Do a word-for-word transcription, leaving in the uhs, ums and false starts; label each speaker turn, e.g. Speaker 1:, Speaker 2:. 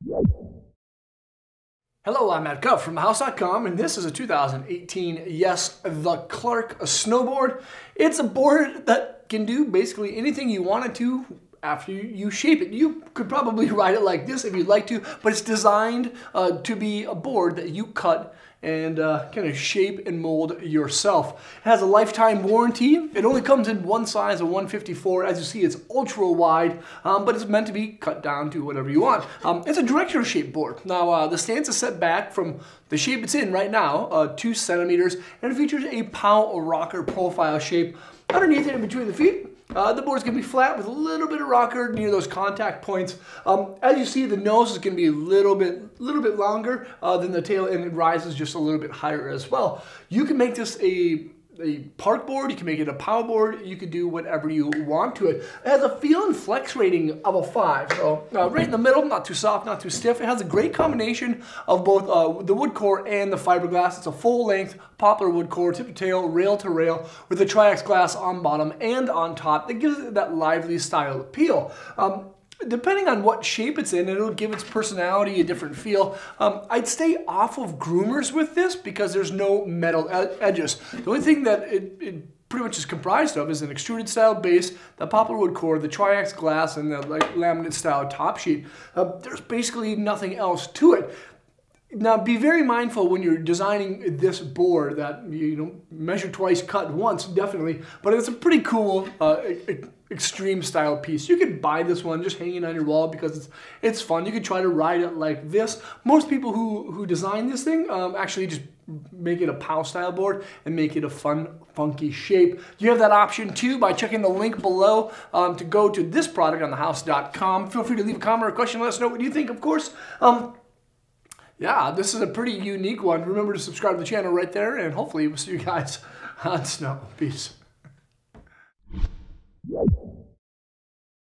Speaker 1: Hello, I'm Matt Cuff from house dot com, and this is a two thousand eighteen, yes, the Clark snowboard. It's a board that can do basically anything you want it to after you, you shape it. You could probably ride it like this if you'd like to, but it's designed uh, to be a board that you cut and uh, kind of shape and mold yourself. It has a lifetime warranty. It only comes in one size, a one fifty-four. As you see, it's ultra wide, um, but it's meant to be cut down to whatever you want. Um, it's a directional shape board. Now, uh, the stance is set back from the shape it's in right now, uh, two centimeters, and it features a POW rocker profile shape underneath it in between the feet. Uh, the board's going to be flat with a little bit of rocker near those contact points. Um, as you see, the nose is going to be a little bit, little bit longer uh, than the tail, and it rises just a little bit higher as well. You can make this a a park board, you can make it a POW board, you can do whatever you want to it. It has a feel and flex rating of a five, so uh, right in the middle, not too soft, not too stiff. It has a great combination of both uh, the wood core and the fiberglass. It's a full length poplar wood core, tip to tail, rail to rail, with the Triax glass on bottom and on top. That gives it that lively style appeal. Um, Depending on what shape it's in, it'll give its personality a different feel. Um, I'd stay off of groomers with this because there's no metal ed edges. The only thing that it, it pretty much is comprised of is an extruded style base, the poplar wood core, the Triax glass, and the like, laminate style top sheet. Uh, there's basically nothing else to it. Now, be very mindful when you're designing this board that you know measure twice, cut once, definitely. But it's a pretty cool uh, extreme style piece. You could buy this one just hanging on your wall because it's it's fun. You could try to ride it like this. Most people who who design this thing um, actually just make it a POW style board and make it a fun, funky shape. You have that option too by checking the link below um, to go to this product on the house dot com. Feel free to leave a comment or a question. Let us know what you think, of course. Um, Yeah, this is a pretty unique one. Remember to subscribe to the channel right there, and hopefully we'll see you guys on snow. Peace.